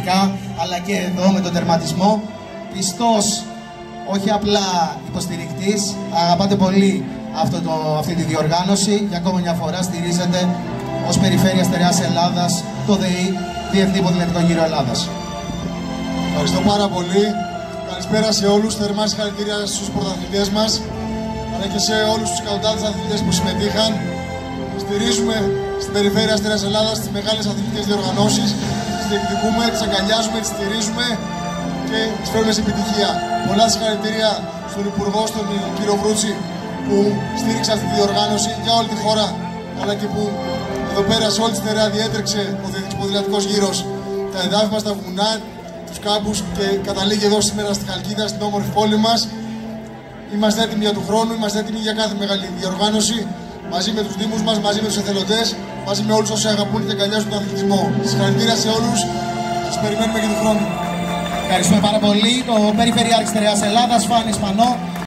γενικά, αλλά και εδώ με τον τερματισμό. Πιστός, όχι απλά υποστηρικτής, αγαπάτε πολύ αυτή τη διοργάνωση. Για ακόμα μια φορά στηρίζετε ως Περιφέρεια Στερεάς Ελλάδας το ΔΕΗ, Διεθνή Ποδηλατικό Γύρο Ελλάδας. Ευχαριστώ πάρα πολύ. Καλησπέρα σε όλους. Θερμά συγχαρητήρια στους πρωταθλητές μας, αλλά και σε όλους τους εκατοντάδες αθλητές που συμμετείχαν. Στηρίζουμε στην Περιφέρεια Στερεάς Ελλάδας τις μεγάλες αθλητικές διοργανώσεις. Τις διεκδικούμε, τις αγκαλιάζουμε, τις στηρίζουμε και τις φέρουμε σε επιτυχία. Πολλά συγχαρητήρια στον Υπουργό, στον κύριο Βρούτση, που στήριξε αυτή τη διοργάνωση για όλη τη χώρα, αλλά και που εδώ πέρα σε όλη τη στερεά διέτρεξε ο Διεθνής Ποδηλατικός Γύρος τα εδάφη μας, τα βουνά, τους κάμπους και καταλήγει εδώ σήμερα στη Χαλκίδα, στην όμορφη πόλη μας. Είμαστε έτοιμοι για του χρόνου, είμαστε έτοιμοι για κάθε μεγάλη διοργάνωση, μαζί με τους δήμους μας, μαζί με τους εθελοντές, μαζί με όλους όσοι αγαπούν και αγκαλιάζουν τον αθλητισμό. Συγχαρητήρια σε όλους, σας περιμένουμε και του χρόνου. Ευχαριστούμε πάρα πολύ. Το Περιφερειάρχης Στερεάς Ελλάδας, Φάνης Πανώ.